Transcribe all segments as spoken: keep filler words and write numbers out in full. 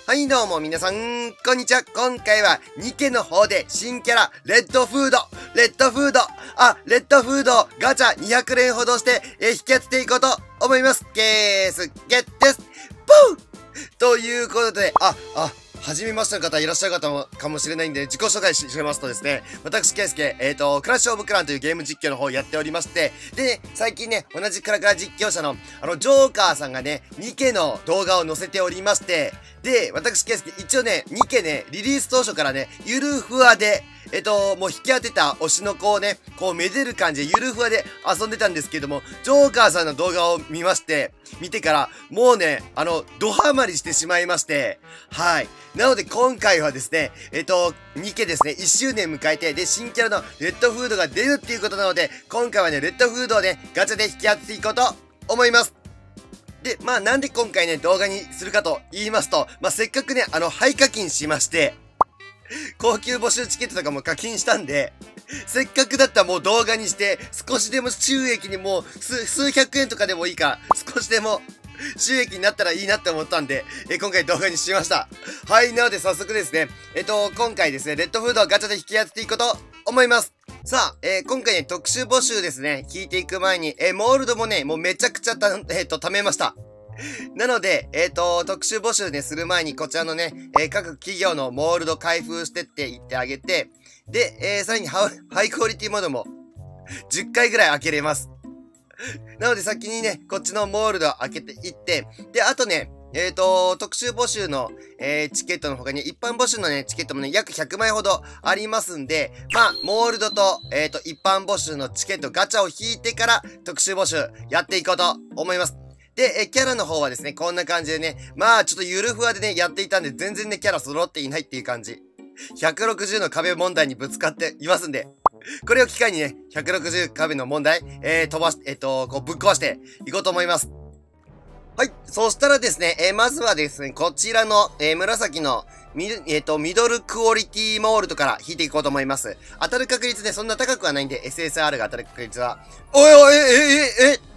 はいどうも皆さん、こんにちは。今回はニケの方で新キャラ、レッドフード、レッドフード、あ、レッドフードをガチャにひゃくれんほどして、えー、引き当てていこうと思います。ケースゲットです。ポーということで、あ、あ、初めましての方いらっしゃる方もかもしれないんで、自己紹介しますとですね、私、ケイスケ、えっと、クラッシュオブクランというゲーム実況の方をやっておりまして、で、ね、最近ね、同じクラクラ実況者の、あの、ジョーカーさんがね、ニケの動画を載せておりまして、で、私、ケイスケ、一応ね、ニケね、リリース当初からね、ゆるふわで、えっと、もう引き当てた推しの子をね、こうめでる感じでゆるふわで遊んでたんですけども、ジョーカーさんの動画を見まして、見てから、もうね、あの、ドハマりしてしまいまして、はい。なので今回はですね、えっと、ニケですね、いっしゅうねん迎えて、で、新キャラのレッドフードが出るっていうことなので、今回はね、レッドフードをね、ガチャで引き当てていこうと思います。で、まあなんで今回ね、動画にするかと言いますと、まあせっかくね、あの、廃課金しまして、高級募集チケットとかも課金したんで、せっかくだったらもう動画にして、少しでも収益にもう数、数百円とかでもいいから、少しでも収益になったらいいなって思ったんで、え今回動画にしました。はい、なので早速ですね、えっと、今回ですね、レッドフードをガチャで引き当てていこうと思います。さあ、えー、今回ね、特集募集ですね、聞いていく前に、えー、モールドもね、もうめちゃくちゃた、えっと、貯めました。なので、えっと、特集募集ね、する前に、こちらのね、えー、各企業のモールド開封してって言ってあげて、で、えー、さらにハ、ハイクオリティモードも、じゅっかいぐらい開けれます。なので先にね、こっちのモールド開けていって、で、あとね、えっと、特集募集の、えー、チケットの他に、一般募集のね、チケットもね、約ひゃくまいほどありますんで、まあ、モールドと、えっと、一般募集のチケット、ガチャを引いてから、特集募集やっていこうと思います。で、え、キャラの方はですね、こんな感じでね、まあ、ちょっとゆるふわでね、やっていたんで、全然ね、キャラ揃っていないっていう感じ。ひゃくろくじゅうの壁問題にぶつかっていますんで、これを機会にね、ひゃくろくじゅう壁の問題、えー、飛ばし、えっと、こう、ぶっ壊していこうと思います。はい。そしたらですね、えー、まずはですね、こちらの、えー、紫の、み、えっと、ミドルクオリティモールドから引いていこうと思います。当たる確率ね、そんな高くはないんで、エスエスアール が当たる確率は。おいおい、え、え、え、え、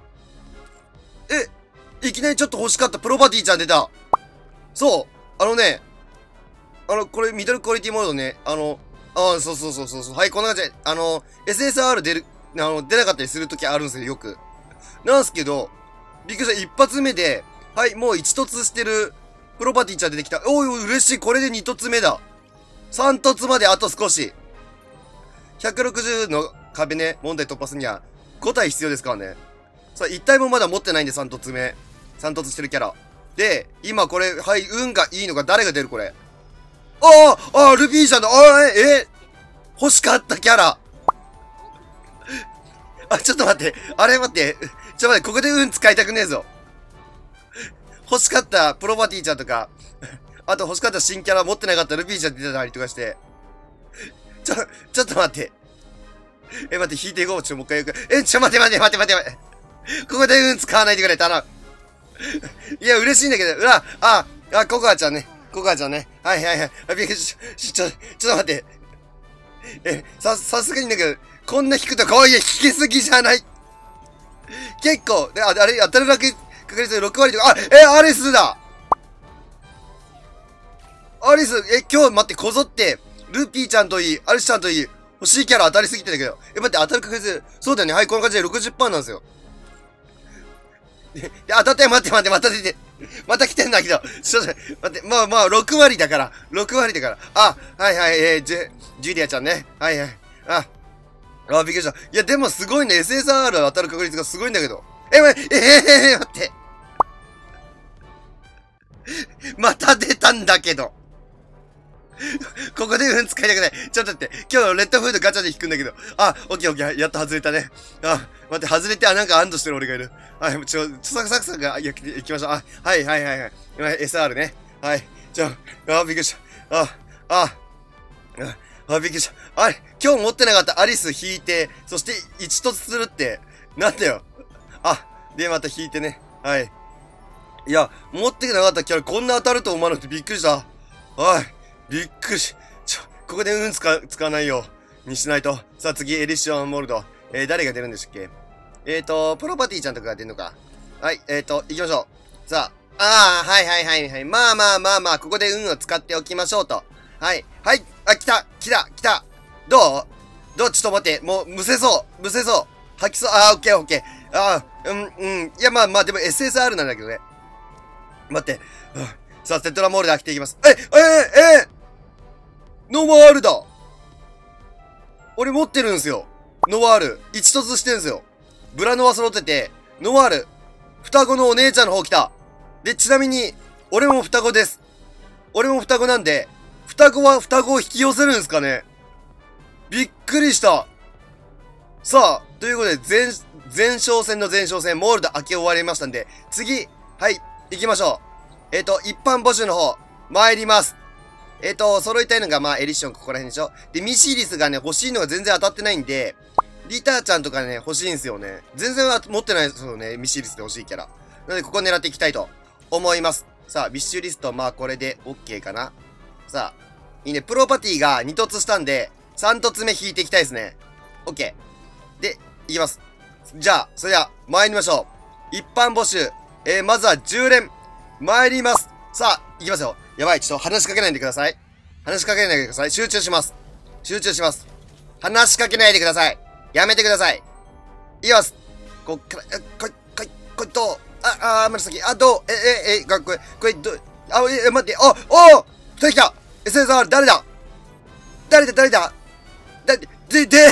え、いきなりちょっと欲しかったプロパティちゃん出た。そう。あのね、あの、これ、ミドルクオリティモールドね、あの、ああ、そうそうそうそうそう。はい、こんな感じで、あの、エスエスアール 出る、あの、出なかったりするときあるんですよ、よく。なんすけど、びっくりした。一発目で、はい、もう一突してる、プロパティちゃん出てきた。おいおい、嬉しい。これで二突目だ。三突まであと少し。ひゃくろくじゅうの壁ね、問題突破するには、ご体必要ですからね。さあ、いち体もまだ持ってないんで、三突目。三突してるキャラ。で、今これ、はい、運がいいのが誰が出るこれ。ああああルビーちゃんだああえ欲しかったキャラあ、ちょっと待って。あれ待って。ちょっと待って、ここで運使いたくねえぞ。欲しかったプロパティちゃんとか、あと欲しかった新キャラ持ってなかったルビーちゃん出てたりとかして。ちょ、ちょっと待って。え、待って、引いていこう。ちょ、もう一回よく。え、ちょ、待って待って待って待って待って。ここで運使わないでくれ、頼む。いや、嬉しいんだけど、うわ、あ、あ、ココアちゃんね。ココアちゃんね。はいはいはい。あ、びっくりし、ちょ、ちょっと待って。え、さ、さすがにだけど、こんな引くとこういう引きすぎじゃない。結構、で、あ、あれ、当たるだけ確率ろく割とか、あ、え、アリスだアリス、え、今日待って、こぞって、ルピーちゃんといい、アリスちゃんといい、欲しいキャラ当たりすぎてたけど、え、待って、当たる確率、そうだよね。はい、こんな感じで ろくじゅっパーセント なんですよ。で、当たって、待って待って、また出て、また来てんだけど、ちょっと、待って、まあまあ、ろく割だから、ろく割だから。あ、はいはい、えー、ジュ、ジュリアちゃんね。はいはい。あ、あ、びっくりした。いや、でもすごいね。エスエスアール 当たる確率がすごいんだけど。え、え、え、え、え、待って。また出たんだけど。ここで運使いたくない。ちょっと待って。今日レッドフードガチャで引くんだけど。あ、オッケーオッケー。やっと外れたね。あ、待って、外れて、あ、なんか安堵してる俺がいる。はい、ちょ、ちょ、サクサクサクが、行きましょう。あ、はいはいはいはい。今、エスアール ね。はい。ちょ、あ、びっくりした。あ、あ、あ、びっくりした。あれ、今日持ってなかったアリス引いて、そして一突するって、なんだよ。あ、で、また引いてね。はい。いや、持ってなかったキャラこんな当たると思わなくてびっくりした。はい。びっくりし、ちょ、ここで運使、使わないようにしないと。さあ次、エディションモールド。えー、誰が出るんでしたっけえーと、プロパティちゃんとかが出るのか。はい、えーと、行きましょう。さあ、 ああ、はいはいはいはい。まあまあまあまあ、ここで運を使っておきましょうと。はい。はい。あ、来た来た来たどうどうちょっと待って。もう、むせそう。むせそう。吐きそう。あー、オッケーオッケー。あー、うん、うん。いや、まあまあ、でも エスエスアール なんだけどね。待って。うん、さあ、テトラモールで開けていきます。え、えー、えー、ノワールだ。俺持ってるんすよ。ノワール。一突してんすよ。ブラノワ揃ってて、ノワール。双子のお姉ちゃんの方来た。で、ちなみに、俺も双子です。俺も双子なんで、双子は双子を引き寄せるんですかね。びっくりした。さあ、ということで、前、前哨戦の前哨戦、モールド開け終わりましたんで、次、はい、行きましょう。えっ、ー、と、一般募集の方、参ります。えっ、ー、と、揃いたいのが、まあ、エリションここら辺でしょ。で、ミシリスがね、欲しいのが全然当たってないんで、リターちゃんとかね、欲しいんですよね。全然持ってないですよね、ミシリスで欲しいキャラ。なので、ここ狙っていきたいと思います。さあ、ビッシュリスト、まあ、これで OK かな。さあ、いいね、プロパティがに突したんで、さん突目引いていきたいですね。OK。で、いきます。じゃあ、それでは、参りましょう。一般募集。えー、まずはじゅう連。参ります。さあ、いきますよ。やばい、ちょっと話しかけないでください。話しかけないでください。集中します。集中します。話しかけないでください。やめてください。いきます。こっから、こい、こい、こいと、あ、あ、紫、あ、どう、え、え、え、これ、これ、ど、あ、え、待って、あ、お二人来た !エスエスアール、誰だ誰だ、誰だだ、で、で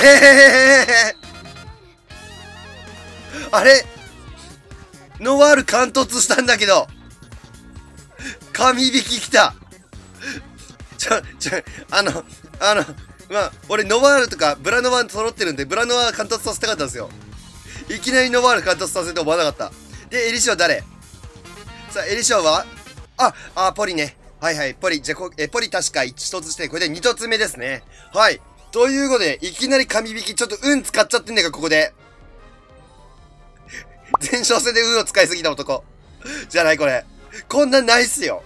あれノワール貫突したんだけど神引き来たちょ、ちょ、あの、あの、まあ、俺ノワールとかブラノワール揃ってるんで、ブラノワール貫突させたかったんですよ。いきなりノワール貫突させて思わなかった。で、エリショウ誰さあ、エリショウはあ、あ、ポリね。はいはい、ポリ。じゃこ、え、ポリ確かいち突して、これでに突目ですね。はい。ということで、いきなり神引き、ちょっと運使っちゃってんねんか、ここで。前哨戦で運を使いすぎた男。じゃない、これ。こんなんないっすよ。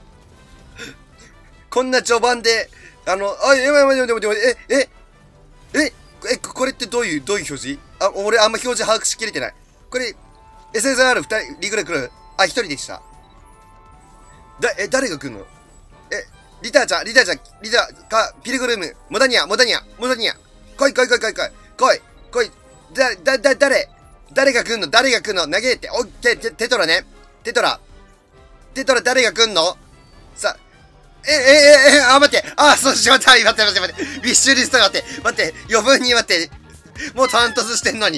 こんな序盤で、あの、あ、やばいやばいやばいやばい、え、え、え、え、これってどういう、どういう表示あ、俺あんま表示把握しきれてない。これ、エスエスアールふたり、リグレ来る。あ、ひとりでした。だ、え、誰が来るのえ、リターちゃん、リターちゃん、リター、か、ピルグルーム、モダニア、モダニア、モダニア。来い来い来い来い来い、来い、来い。だ、だ、だ、誰誰が来んの誰が来んの投げて、オッケー、テ、テトラね。テトラ。テトラ誰が来んのさ、え、え、え、え、あ、待って。あ、そうしまった。待って待って待って。ビッシュリストが待って。待って。余分に待って。もう単突してんのに。い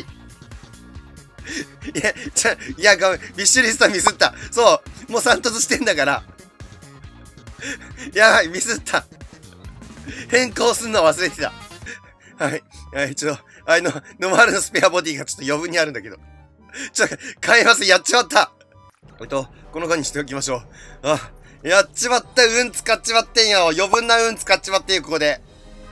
や、ちゃ、いや、ごめん。ビッシュリストミスった。そう。もうさん突してんだから。やばい、ミスった。変更すんの忘れてた。はい。はい、ちょっと、あの、ノマールのスペアボディがちょっと余分にあるんだけど。ちょ、変えます。やっちまった。えっと、この間にしておきましょう。あ、やっちまった。運使っちまってんよ。余分な運使っちまってんよ、ここで。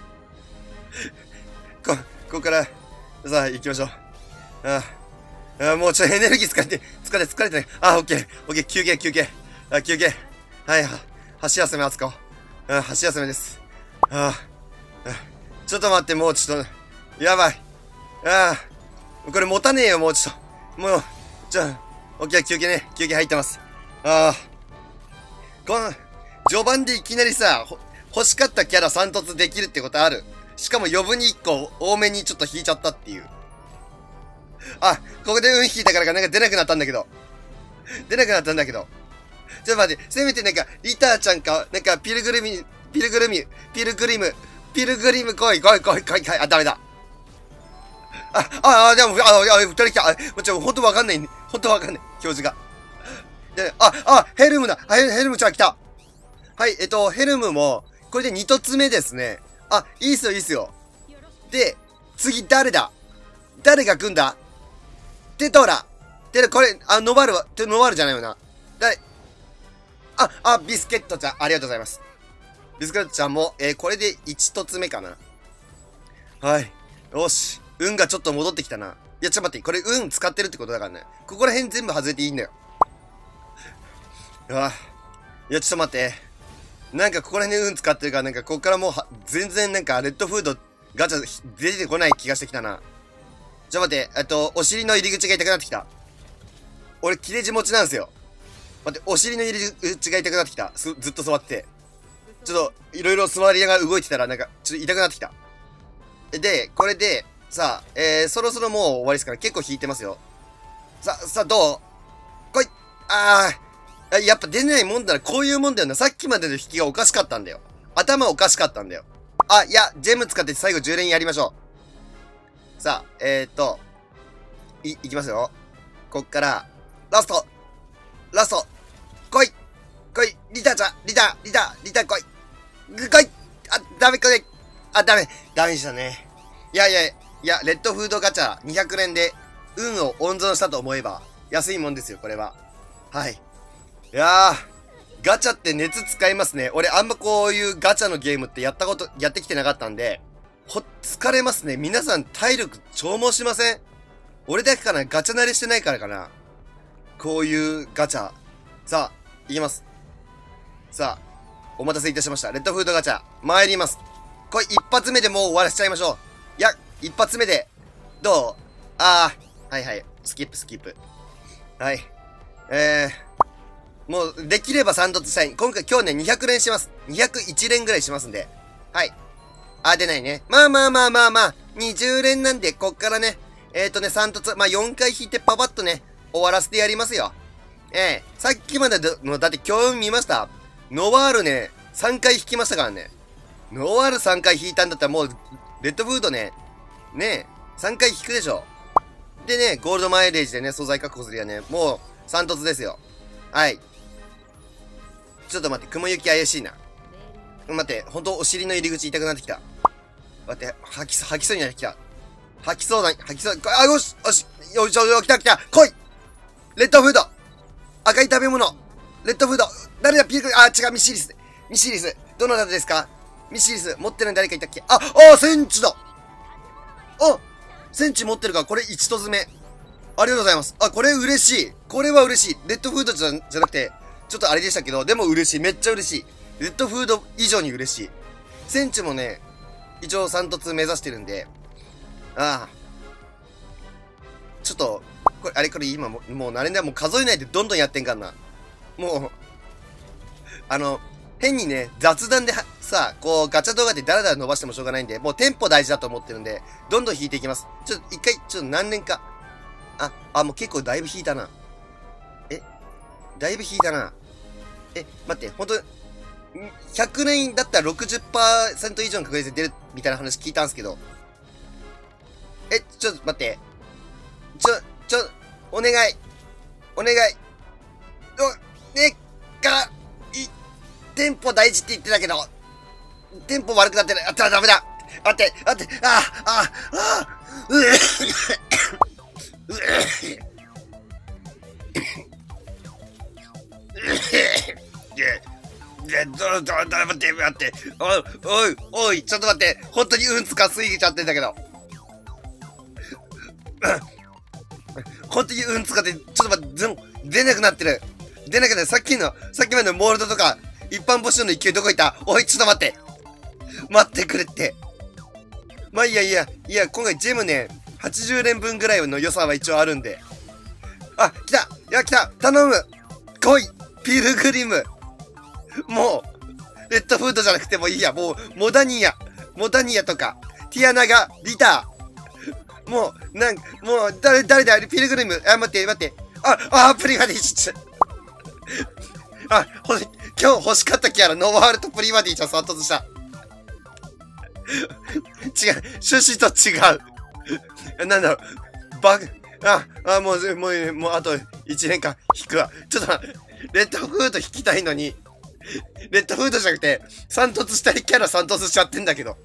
こ、ここから、さあ、行きましょう。ああ、もうちょっとエネルギー使って、疲れ、疲れてね。あ、オッケー、オッケー、休憩、休憩。あ、休憩。はい、は、箸休め扱おう。あ、箸休めです。ああ、ちょっと待って、もうちょっと、やばい。ああ、これ持たねえよ、もうちょっと。もう、ちょ、オッケー、休憩ね。休憩入ってます。ああ。この、序盤でいきなりさ、欲しかったキャラさん突できるってことある。しかも余分にいっこ多めにちょっと引いちゃったっていう。あ、ここで運引いたからかなんか出なくなったんだけど。出なくなったんだけど。ちょっと待って、せめてなんか、リターちゃんか、なんか、ピルグルミ、ピルグルミ、ピルグリム、ピルグリム来い、来い、来い、来い、来い、あ、ダメだ。あ、あ、あ、でも、あ、あ、二人来た。あ、ちょ、ほんとわかんない、ほんとわかんない、表示が。で、あ、あ、ヘルムだ。ヘルヘルムちゃん来た。はい、えっと、ヘルムも、これでに突目ですね。あ、いいっすよ、いいっすよ。で、次誰だ誰が来んだテトラ。で、これ、あ、ノバールは、ノバールじゃないよな。誰あ、あ、ビスケットちゃん、ありがとうございます。ビスケットちゃんも、えー、これでいち突目かな。はい。よし。運がちょっと戻ってきたな。いや、ちょっと待って、これ運使ってるってことだからね。ここら辺全部外れていいんだよ。ああ。いや、ちょっと待って。なんかここら辺で運使ってるから、なんかここからもうは、全然なんかレッドフードガチャ出てこない気がしてきたな。ちょっと待って、えっと、お尻の入り口が痛くなってきた。俺、切れ字持ちなんですよ。 待って、お尻の入り口が痛くなってきた。す、ずっと座ってて。ちょっと、いろいろ座りながら動いてたら、なんか、ちょっと痛くなってきた。で、これで、さあ、えー、そろそろもう終わりですから、結構引いてますよ。さ、さあ、どう来い。あー、やっぱ出ないもんだな。こういうもんだよな。さっきまでの引きがおかしかったんだよ。頭おかしかったんだよ。あ、いや、ジェム使って最後じゅう連やりましょう。さあ、えーっと、い、いきますよ。こっから、ラストラスト来い来いリタちゃんリタリタリタ来いぐ来いあ、ダメ来いあ、ダメダメでしたね。いやいやいや、レッドフードガチャにひゃく連で運を温存したと思えば安いもんですよ、これは。はい。いやー、ガチャって熱使いますね。俺あんまこういうガチャのゲームってやったこと、やってきてなかったんで、ほ、疲れますね。皆さん体力消耗しません？俺だけかな？ガチャ慣れしてないからかな？こういうガチャ。さあ、いきます。さあ、お待たせいたしました。レッドフードガチャ、参ります。これ一発目でもう終わらせちゃいましょう。いや、一発目で、どう？あー、はいはい。スキップスキップ。はい。えー、もう、できればさん突したい。今回、今日ね、にひゃく連します。にひゃくいち連ぐらいしますんで。はい。あ、出ないね。まあまあまあまあまあ、にじゅう連なんで、こっからね、えーとね、さん突、まあよんかい引いてパパッとね、終わらせてやりますよ。ええー、さっきまでの、だって今日見ました？ノワールね、さんかい引きましたからね。ノワールさんかい引いたんだったらもう、レッドフードね、ねえ、さんかい引くでしょ。でね、ゴールドマイレージでね、素材確保するやね、もう、さん突ですよ。はい。ちょっと待って、雲行き怪しいな。待って、ほんとお尻の入り口痛くなってきた。待って、吐き、吐きそうになってきた。吐きそうだ、吐きそう、あ、よしよしよしよし、来た来た来いレッドフード赤い食べ物レッドフード誰だピークあ、違う、ミシリスミシリスどなたですかミシリス持ってるの誰かいたっけあ、あ、センチだあ、センチ持ってるから、これ一突目。ありがとうございます。あ、これ嬉しい。これは嬉しい。レッドフードじゃ、じゃなくて、ちょっとあれでしたけど、でも嬉しい。めっちゃ嬉しい。レッドフード以上に嬉しい。センチもね、一応さん突目指してるんで、ああ。ちょっと、これ、あれこれ今も、もう慣れない、もう数えないでどんどんやってんかんな。もう、あの、変にね、雑談でさ、こう、ガチャ動画でダラダラ伸ばしてもしょうがないんで、もうテンポ大事だと思ってるんで、どんどん引いていきます。ちょっと一回、ちょっと何年か。あ、あ、もう結構だいぶ引いたな。えだいぶ引いたな。え、待って、ほんと、ひゃく連だったら ろくじゅっパーセント 以上の確率で出るみたいな話聞いたんすけど。え、ちょっと待って。ちょ、ちょ、お願い。お願い。お、ね、か、い、テンポ大事って言ってたけど、テンポ悪くなってない。あったらダメだ。待って、待って、あ、あ、あ、うえ、うえ、で、ど、ど、ど、待って、待って、おい、おい、おい、ちょっと待って、本当にうんつかすぎちゃってんだけど。本当にうんつかって、ちょっと待って、出なくなってる。出なくなって、さっきの、さっきまでのモールドとか、一般募集の勢いどこ行った？おい、ちょっと待って。待ってくれって。まあいいやいや、いや、今回ジェムね、はちじゅう連分ぐらいの良さは一応あるんで。あ、来た！いや、来た！頼む！来い！ピルグリム！もう、レッドフードじゃなくてもいいや。もう、モダニア。モダニアとか、ティアナガ、リター。もう、なん、もう、誰、誰だピルグリム。あ、待って、待って。あ、あ、プリマディちょ、あ、ほ、今日欲しかったキャラ、ノワールとプリマディちゃん散突した。違う、趣旨と違う。なんだろう、バグ、あ、あ、もう、もう、もう、あといちねんかん引くわ。ちょっと、レッドフード引きたいのに、レッドフードじゃなくて、散突したいキャラ散突しちゃってんだけど。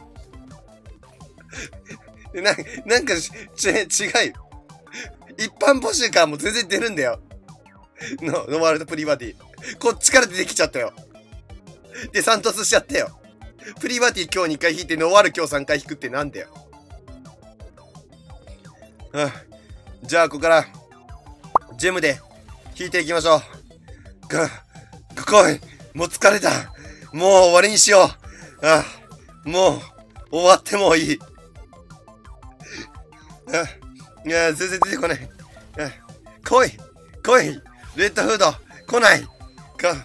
な、なんか、ち、違う。一般募集からも全然出るんだよ。の、ノワールドプリバティ。こっちから出てきちゃったよ。で、散突しちゃったよ。プリバティ今日にかい引いて、ノワール今日さんかい引くってなんだよ。はあ、じゃあ、ここから、ジェムで引いていきましょう。が、来い。もう疲れた。もう終わりにしよう。ああ、もう、終わってもいい。ああ、いや、全然出てこない。ああ、来い。来い。レッドフード。 来ないか、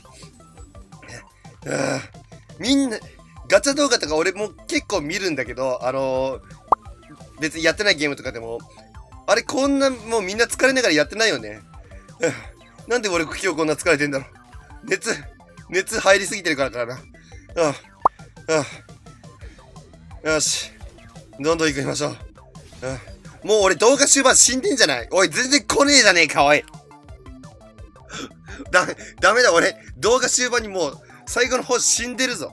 あみんな、ガチャ動画とか俺も結構見るんだけど、あのー、別にやってないゲームとかでも、あれこんな、もうみんな疲れながらやってないよね。なんで俺今日こんな疲れてんだろう。熱、熱入りすぎてるからかな。ああ、ああ。よし。どんどん行きましょう。ああ、もう俺動画終盤死んでんじゃない？おい、全然来ねえじゃねえか、おい。だ、ダメだ、俺。動画終盤にもう、最後の方死んでるぞ。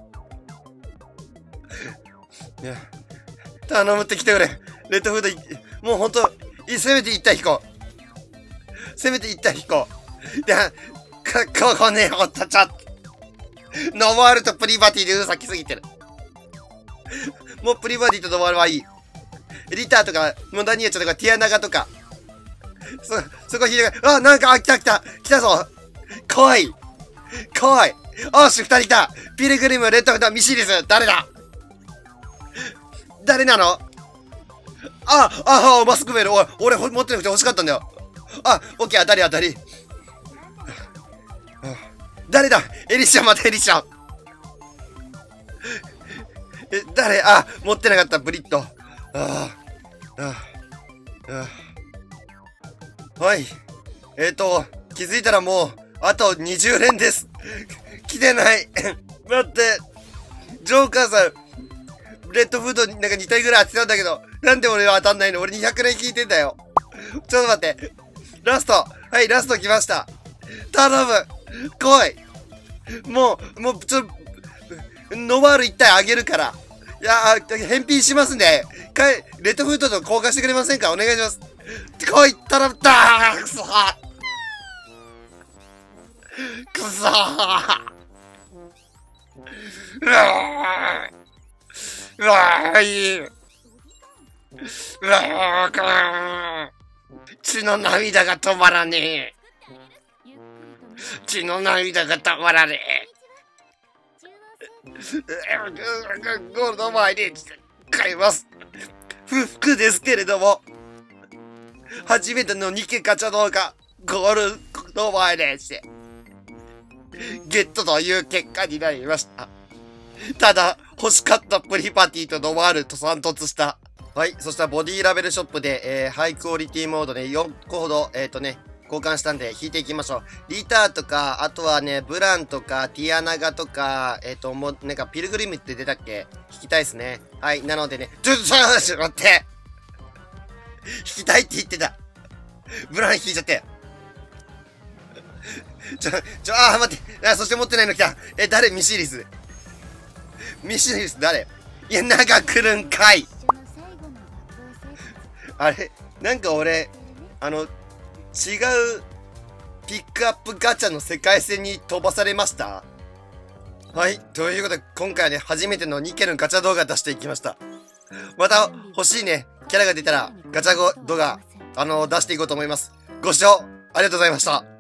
いや、頼むって来てくれ。レッドフード、もうほんと、せめて一体引こう。せめて一体引こう。いや、か、ここねえ、ほんとちょっと。ノワールとプリバティでうさきすぎてる。もうプリバティとノワールはいい。リターとか、モダニエチョとか、ティアナガとか。そ、そこ引いて、あ、なんか、あ、来た来た来たぞ来い来いおし、二人来たピルグリム、レッドフード、ミシリス、誰だ誰なのあ、あ、マスクメール、おい、俺持ってなくて欲しかったんだよ。あ、オッケー、当たり当たり。誰だエリシャン、またエリシャン。え、誰あ、持ってなかった、ブリット。ああ、ああ、あはい。えーと、気づいたらもう、あとにじゅう連です。来てない。待って。ジョーカーさん、レッドフードになんかに体ぐらい当てたんだけど、なんで俺は当たんないの？俺にひゃく連引いてんだよ。ちょっと待って。ラスト。はい、ラスト来ました。頼む来いもう、もう、ちょ、ノバール一体あげるから。いやー、返品しますんで、かい、レッドフードと交換してくれませんか？お願いします。来い頼むだーくそーくそーうわーうわーいいうわーかー血の涙が止まらねえ血の涙が止まらねえゴールドマイレージで買います。不服ですけれども、初めてのニケガチャ動画、ゴールドマイレージでゲットという結果になりました。ただ、欲しかったプリパティとノワールと散突した。はい。そしたらボディラベルショップで、えー、ハイクオリティモードでよんこほど、えっとね、交換したんで、引いていきましょう。リターとか、あとはね、ブランとか、ティアナガとか、えっと、もう、なんか、ピルグリムって出たっけ？引きたいですね。はい。なのでね、ちょっと、ちょっと待って引きたいって言ってた。ブラン引いちゃって。ちょ、ちょ、あー、待って。あ、そして持ってないの来た。え、誰？ミシリス。ミシリス誰？いや、なんか来るんかい。あれ？なんか俺、あの、違うピックアップガチャの世界線に飛ばされました。はい。ということで、今回はね、初めてのニケのガチャ動画出していきました。また欲しいね、キャラが出たらガチャ動画、あのー、出していこうと思います。ご視聴ありがとうございました。